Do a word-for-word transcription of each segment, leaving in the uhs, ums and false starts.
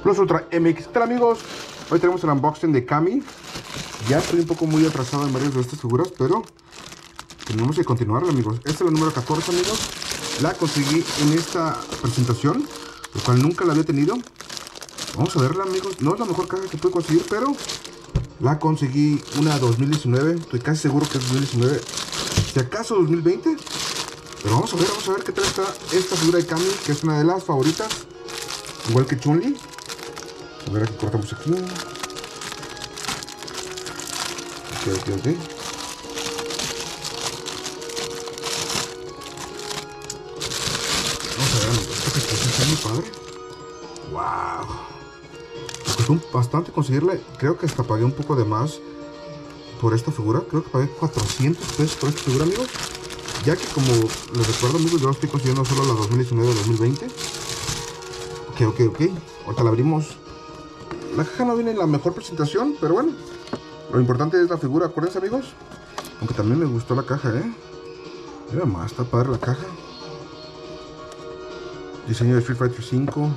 Plus Ultra M X. ¿Qué tal, amigos? Hoy tenemos el unboxing de Cammy. Ya estoy un poco muy atrasado en varias de estas figuras, pero tenemos que continuar, amigos. Esta es la número catorce, amigos. La conseguí en esta presentación, lo cual nunca la había tenido. Vamos a verla, amigos. No es la mejor caja que pude conseguir, pero la conseguí una dos mil diecinueve. Estoy casi seguro que es dos mil diecinueve. Si acaso dos mil veinte. Pero vamos a ver, vamos a ver qué tal está esta figura de Cammy, que es una de las favoritas. Igual que Chun-Li. A ver, aquí cortamos aquí. Ok, ok, ok. Vamos a ver, amigos. Esta que está muy padre. Wow. Me costó bastante conseguirla. Creo que hasta pagué un poco de más por esta figura. Creo que pagué cuatrocientos pesos por esta figura, amigos. Ya que, como les recuerdo, amigos, yo estoy consiguiendo solo la dos mil diecinueve y dos mil veinte. Ok, ok, ok. Ahorita la abrimos. La caja no viene en la mejor presentación, pero bueno. Lo importante es la figura, acuérdense, amigos. Aunque también me gustó la caja, ¿eh? Mira más, está padre la caja. Diseño de Street Fighter cinco.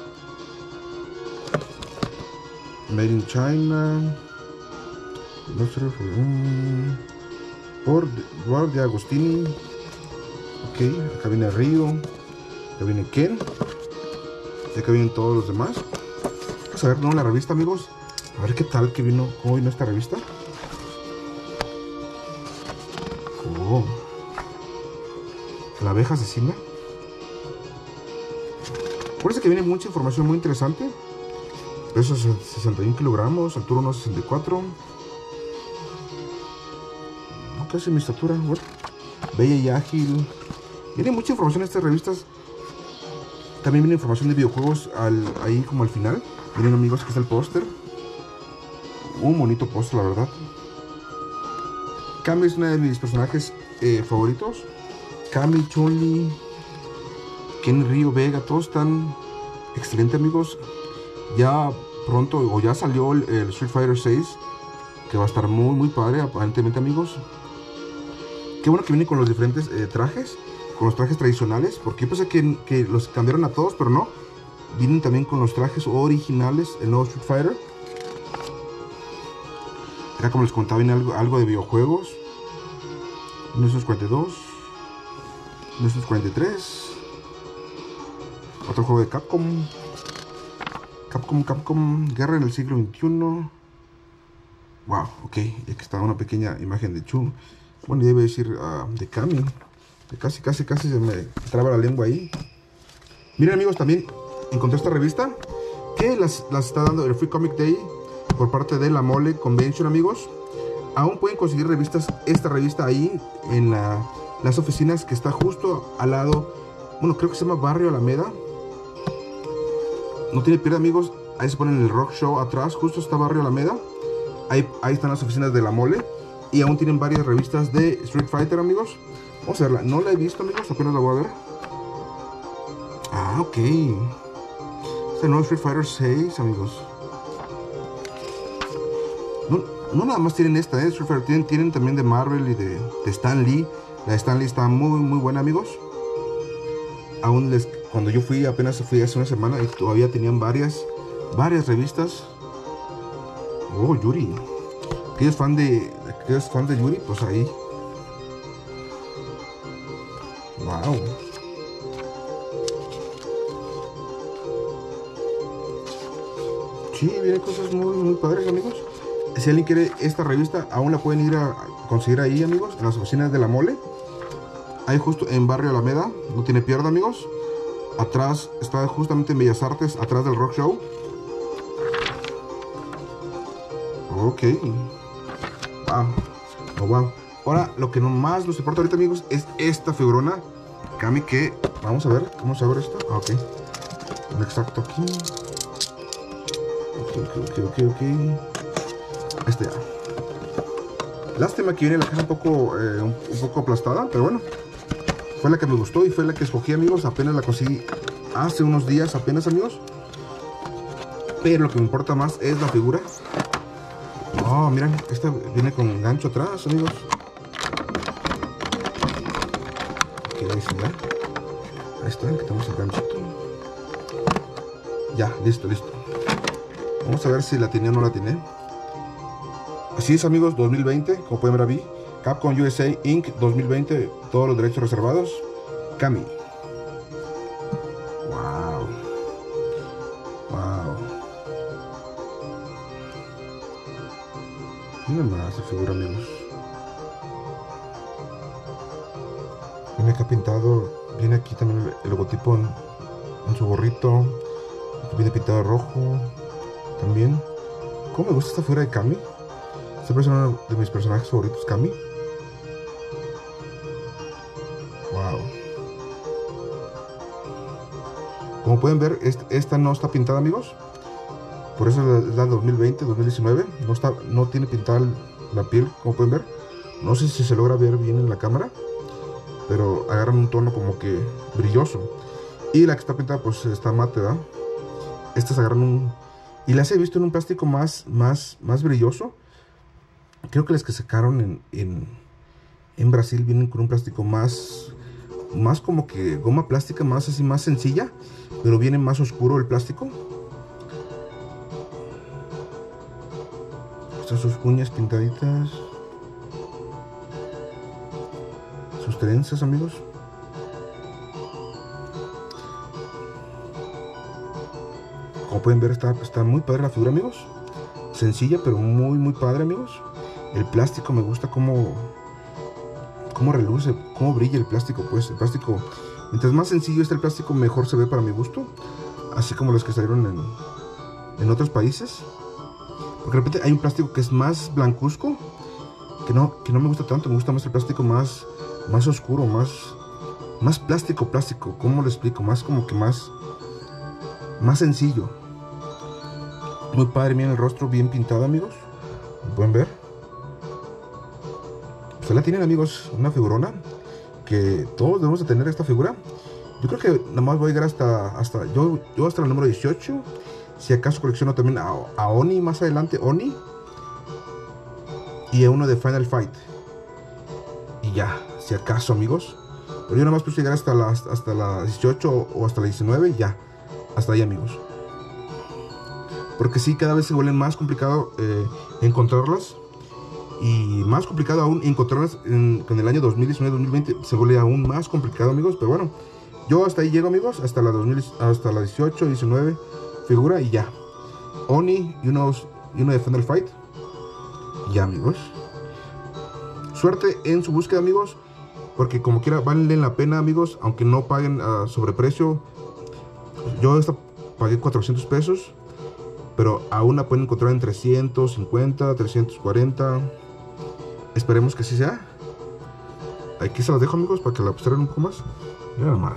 Made in China. No sé, um, por Eduardo de Agostini. Ok, acá viene Ryo. Acá viene Ken. Y acá vienen todos los demás. Vamos a ver, ¿no? La revista, amigos. A ver qué tal que vino. ¿Cómo vino esta revista? Oh. La abeja asesina. Parece que viene mucha información muy interesante. Peso sesenta y un kilogramos, altura uno sesenta y cuatro. No, casi mi estatura. Bueno, bella y ágil. Viene mucha información en estas revistas. También viene información de videojuegos al, ahí como al final. Miren, amigos, aquí está el póster. Un bonito póster, la verdad. Cammy es una de mis personajes eh, favoritos. Cammy, Chun-Li, Ken, Ryo, Vega, todos están excelentes, amigos. Ya pronto, o ya salió el, el Street Fighter seis, que va a estar muy, muy padre, aparentemente, amigos. Qué bueno que viene con los diferentes eh, trajes, con los trajes tradicionales, porque yo pensé que, que los cambiaron a todos, pero no. Vienen también con los trajes originales, el nuevo Street Fighter. Acá, como les contaba, viene algo, algo de videojuegos. mil novecientos cuarenta y dos, mil novecientos cuarenta y tres. Otro juego de Capcom. Capcom, Capcom, Guerra en el siglo veintiuno. Wow, ok. Y aquí está una pequeña imagen de Chun. Bueno, ya iba a decir uh, de Cammy. Casi, casi, casi se me traba la lengua ahí. Miren, amigos, también encontré esta revista que las, las está dando el Free Comic Day por parte de la Mole Convention, amigos. Aún pueden conseguir revistas, esta revista ahí en la, las oficinas que está justo al lado. Bueno, creo que se llama Barrio Alameda. No tiene pierde, amigos. Ahí se ponen el Rock Show atrás. Justo está Barrio Alameda. Ahí, ahí están las oficinas de la Mole. Y aún tienen varias revistas de Street Fighter, amigos. Vamos a verla. No la he visto, amigos. Apenas la voy a ver. Ah, ok. Este nuevo Street Fighter seis, amigos. No, no nada más tienen esta, ¿eh? Street Fighter. Tienen, tienen también de Marvel y de, de Stan Lee. La de Stan Lee está muy, muy buena, amigos. Aún les... Cuando yo fui, apenas fui hace una semana y todavía tenían varias, varias revistas. Oh, Yuri. ¿Aquellos fan de, aquellos fan de Yuri? Pues ahí. Wow. Sí, vienen cosas muy, muy padres, amigos. Si alguien quiere esta revista, aún la pueden ir a conseguir ahí, amigos, en las oficinas de la Mole. Ahí justo en Barrio Alameda. No tiene pierde, amigos. Atrás está justamente en Bellas Artes, atrás del Rock Show. Ok. Wow. Oh, wow. Ahora, lo que más nos importa ahorita, amigos, es esta figurona Cammy, que vamos a ver. ¿Cómo se abre esto? Ah, ok. Exacto aquí. Ok, ok, ok, ok, ok. Este ya. Lástima que viene la caja un poco, eh, un, un poco aplastada, pero bueno. Fue la que me gustó y fue la que escogí, amigos. Apenas la conseguí hace unos días, apenas, amigos. Pero lo que me importa más es la figura. Oh, miren, esta viene con gancho atrás, amigos. Ok, ahí está. Ahí está, quitamos el ganchito. Ya, listo, listo. Vamos a ver si la tiene o no la tiene. Así es, amigos, dos mil veinte, como pueden ver ahí. Capcom U S A Incorporated dos mil veinte, todos los derechos reservados. Kami. Wow. Wow. Miren más esa figura, amigos. Viene acá pintado. Viene aquí también el, el logotipo en, en su gorrito. Aquí viene pintado de rojo. También. ¿Cómo me gusta esta figura de Kami? Esta es uno de mis personajes favoritos, Kami. Wow. Como pueden ver, esta no está pintada, amigos. Por eso es la dos mil veinte, dos mil diecinueve. No, está, no tiene pintada la piel, como pueden ver. No sé si se logra ver bien en la cámara, pero agarran un tono como que brilloso. Y la que está pintada pues está mate, ¿verdad? Estas agarran un... Y las he visto en un plástico más, más, más brilloso. Creo que las que sacaron en, en, en Brasil vienen con un plástico más... Más como que goma plástica, más así, más sencilla. Pero viene más oscuro el plástico. Estas sus uñas pintaditas. Sus trenzas, amigos. Como pueden ver, está, está muy padre la figura, amigos. Sencilla, pero muy, muy padre, amigos. El plástico me gusta cómo, cómo reluce, cómo brilla el plástico, pues. El plástico, mientras más sencillo está el plástico, mejor se ve para mi gusto. Así como los que salieron en, en otros países. Porque de repente hay un plástico que es más blancuzco, que no, que no me gusta tanto. Me gusta más el plástico más, más oscuro, más, más plástico, plástico. ¿Cómo lo explico? Más como que más, más sencillo. Muy padre, miren el rostro bien pintado, amigos. ¿Lo pueden ver? Pues la tienen, amigos, una figurona. Que todos debemos de tener esta figura. Yo creo que nada más voy a llegar hasta, hasta yo, yo hasta el número dieciocho. Si acaso colecciono también a, a Oni más adelante, Oni. Y a uno de Final Fight. Y ya, si acaso, amigos. Pero yo nada más puedo llegar hasta la, hasta la dieciocho o hasta la diecinueve y ya. Hasta ahí, amigos. Porque sí, cada vez se vuelve más complicado eh, encontrarlas. Y más complicado aún encontrarlas en, en el año dos mil diecinueve dos mil veinte. Se vuelve aún más complicado, amigos. Pero bueno, yo hasta ahí llego, amigos. Hasta la, dos mil, hasta la dieciocho, diecinueve figura y ya. Oni y, unos, y uno de Final Fight. Ya, amigos. Suerte en su búsqueda, amigos. Porque como quiera, valen la pena, amigos. Aunque no paguen uh, sobreprecio. Yo esta pagué cuatrocientos pesos. Pero aún la pueden encontrar en trescientos cincuenta, trescientos cuarenta. Esperemos que así sea. Aquí se las dejo, amigos, para que la observen un poco más. Nada más.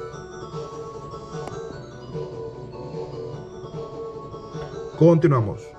Continuamos.